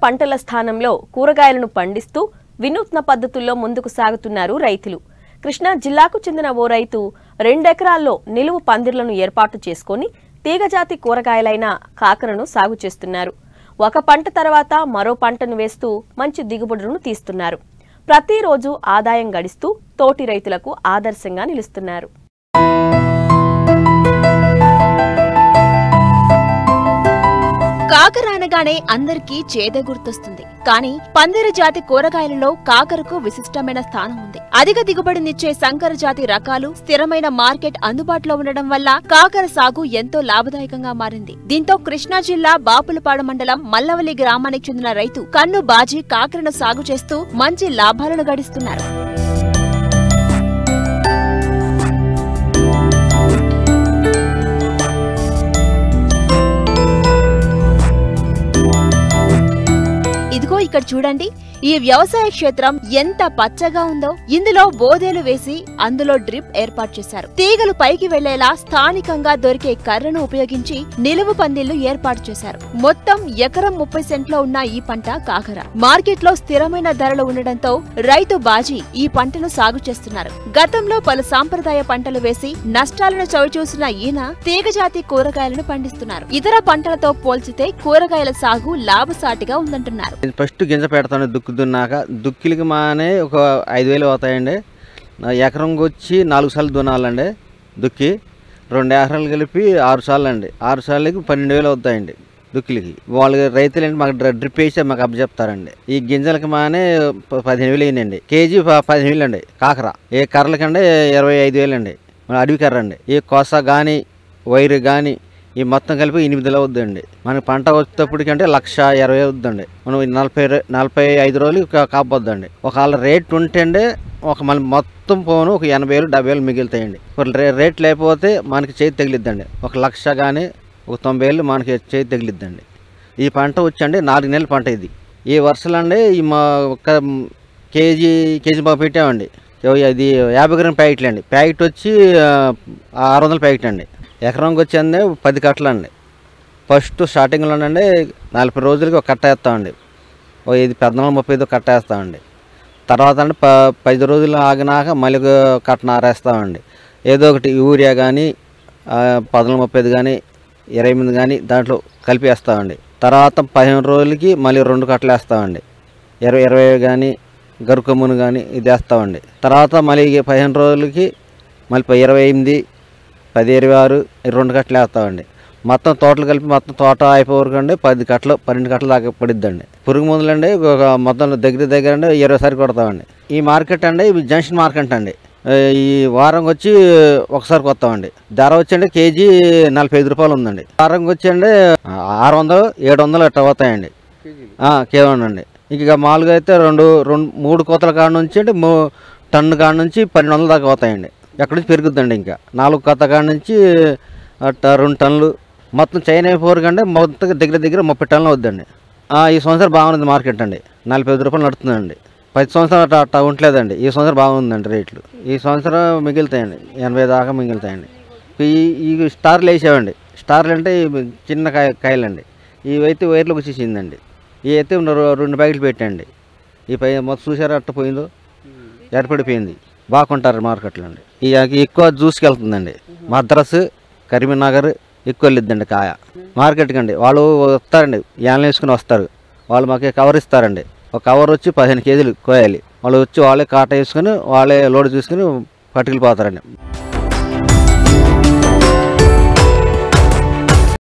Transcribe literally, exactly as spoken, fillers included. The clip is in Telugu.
పంటల స్థానంలో కూరగాయలను పండిస్తూ వినూత్న పద్ధతుల్లో ముందుకు సాగుతున్నారు రైతులు. కృష్ణా జిల్లాకు చెందిన ఓ రైతు రెండెకరాల్లో నిలువు పందిర్లను ఏర్పాటు చేసుకుని తీగజాతి కూరగాయలైన కాకరను సాగు చేస్తున్నారు. ఒక పంట తర్వాత మరో పంటను వేస్తూ మంచి దిగుబడులను తీస్తున్నారు. ప్రతిరోజు ఆదాయం గడిస్తూ తోటి రైతులకు ఆదర్శంగా నిలుస్తున్నారు. కాకర అనగానే అందరికీ చేదే గుర్తొస్తుంది. కానీ పందిరి జాతి కూరగాయలలో కాకరకు విశిష్టమైన స్థానం ఉంది. అధిక దిగుబడినిచ్చే సంకర జాతి రకాలు, స్థిరమైన మార్కెట్ అందుబాటులో ఉండడం వల్ల కాకర సాగు ఎంతో లాభదాయకంగా మారింది. దీంతో కృష్ణా జిల్లా బాపులపాడు మండలం మల్లవల్లి గ్రామానికి చెందిన రైతు కన్ను బాజీ కాకరను సాగు చేస్తూ మంచి లాభాలను గడిస్తున్నారు. ఇదిగో ఇక్కడ చూడండి, ఈ వ్యవసాయ క్షేత్రం ఎంత పచ్చగా ఉందో. ఇందులో బోదేలు వేసి అందులో డ్రిప్ ఏర్పాటు చేశారు. తీగలు పైకి వెళ్లేలా స్థానికంగా దొరికే కర్రను ఉపయోగించి నిలువు పందిళ్లు ఏర్పాటు చేశారు. మొత్తం ఎకరం ముప్పై సెంట్లో ఉన్న ఈ పంట కాకర. మార్కెట్ లో స్థిరమైన ధరలు ఉండడంతో రైతు బాజీ ఈ పంటను సాగు చేస్తున్నారు. గతంలో పలు సాంప్రదాయ పంటలు వేసి నష్టాలను చవిచూసిన ఈయన తీగజాతి కూరగాయలను పండిస్తున్నారు. ఇతర పంటలతో పోల్చితే కూరగాయల సాగు లాభసాటిగా ఉందంటున్నారు. ఫస్ట్ గింజ పెడతాను, దుక్కు దున్నాక దుక్కిలకి మానే ఒక ఐదు వేలు అవుతాయండి. ఎకరంకి వచ్చి నాలుగు సార్లు దున్నాలండి. దుక్కి రెండు ఎకరాలు కలిపి ఆరు సార్లు అండి. ఆరు సార్లకి పన్నెండు వేలు అవుతాయండి దుక్కిలకి. వాళ్ళకి రైతులు ఏంటి మాకు డ్రిప్ వేసి మాకు అప్పచెప్తారండి. ఈ గింజలకి మానే పదిహేను వేలు అయిందండి. కేజీ పదిహేను వేలు అండి. కాకర ఏ కర్రలకండి ఇరవై ఐదు వేలు అండి. అడవి కర్ర అండి. ఈ కొస కానీ వైరు కానీ ఈ మొత్తం కలిపి ఎనిమిదిలో అవుద్దండి. మనకి పంట వచ్చేటప్పటికంటే లక్ష ఇరవై అవుద్దండి. మనం నలభై నలభై ఐదు రోజులు కాపొద్దండి. ఒకవేళ రేట్ ఉంటే అండి ఒక మళ్ళీ మొత్తం పోను ఒక ఎనభై వేలు డెబ్బై వేలు మిగులుతాయండి. రేట్ లేకపోతే మనకి చేతి తగిలిద్దండి. ఒక లక్ష కానీ ఒక తొంభై వేలు మనకి చేతి తగిలిద్దండి. ఈ పంట వచ్చండి నాలుగు నెలల పంట. ఇది ఈ వరుసలు అండి ఈ మా ఒక కేజీ కేజీ బాగా పెట్టామండి. ఇది యాభై గ్రామ్ ప్యాకెట్లు అండి. ప్యాకెట్ వచ్చి ఆరు వందల ప్యాకెట్ అండి. ఎకరంకి వచ్చేది పది కట్టలు అండి. ఫస్ట్ స్టార్టింగ్లోనండి నలభై రోజులకి ఒక కట్ట వేస్తామండి. ఓ ఇది పద్నాలుగు ముప్పై ఐదు కట్ట వేస్తామండి. తర్వాత అండి ప పది రోజులు ఆగినాక మళ్ళీ కట్ట నారేస్తామండి. ఏదో ఒకటి యూరియా కానీ పద్నాలుగు ముప్పై ఐదు కానీ ఇరవై ఎనిమిది కానీ దాంట్లో కలిపి వేస్తామండి. తర్వాత పదిహేను రోజులకి మళ్ళీ రెండు కట్టలు వేస్తామండి. ఇరవై ఇరవై కానీ గరుకమ్మును కానీ ఇది వేస్తామండి. తర్వాత మళ్ళీ పదిహేను రోజులకి మళ్ళీ ఇరవై ఎనిమిది పది ఇరవై ఆరు రెండు కట్టలు వేస్తామండి. మొత్తం తోటలు కలిపి మొత్తం తోట అయిపోవరకండి పది కట్టలు పన్నెండు కట్టలు దాకా పడిద్దండి. పురుగు మందులండి ఒక మొత్తం దగ్గర దగ్గర అండి ఇరవై సారి కొడతామండి. ఈ మార్కెట్ అండి ఇవి జంక్షన్ మార్కెట్ అండి. ఈ వారంకి వచ్చి ఒకసారి కొత్తామండి. ధర వచ్చండి కేజీ నలభై ఐదు రూపాయలు ఉందండి. వారంకి వచ్చండి ఆరు వందలు ఏడు వందలు అట్లా అవుతాయండి కేవలం అండి. ఇక మామూలుగా అయితే రెండు రెండు మూడు కోతల కాడ నుంచి అంటే మూ టన్ను కాడ నుంచి పన్నెండు వందల దాకా అవుతాయండి. ఎక్కడి నుంచి పెరుగుద్దండి. ఇంకా నాలుగు కొత్త కాడ నుంచి రెండు టన్నులు మొత్తం చైనా అయిపోరు కంటే మొత్తం దగ్గర దగ్గర ముప్పై టన్నులు అవుద్దండి. ఈ సంవత్సరం బాగుంది మార్కెట్ అండి. నలభై ఐదు రూపాయలు నడుతుందండి. పది సంవత్సరాలు అట్లా అట్లా ఉండలేదండి. ఈ సంవత్సరం బాగుందండి రేట్లు. ఈ సంవత్సరం మిగులుతాయండి ఎనభై దాకా మిగులుతాయండి. ఈ ఈ స్టార్లు వేసామండి. స్టార్లు అంటే చిన్న కాయ కాయలండి. ఇవైతే వైర్లోకి వచ్చేసిందండి. ఇవి అయితే రెండు ప్యాకెట్లు పెట్టండి. ఈ పై మొత్తం చూసారా అట్ట పోయిందో ఏర్పడిపోయింది. బాగుంటారు మార్కెట్లో అండి. ఈ ఎక్కువ జ్యూస్కి వెళ్తుందండి. మద్రాసు కరీంనగర్ ఎక్కువ వెళ్ళిద్దండి కాయ మార్కెట్కి అండి. వాళ్ళు వస్తారండి, యాన్లు వేసుకుని వస్తారు. వాళ్ళు మాకు కవర్ ఇస్తారండి. ఒక కవర్ వచ్చి పదిహేను కేజీలు కోయాలి. వాళ్ళు వచ్చి వాళ్ళే కాట వేసుకుని వాళ్ళే లోడ్ చూసుకుని పట్టుకెళ్ళిపోతారండి.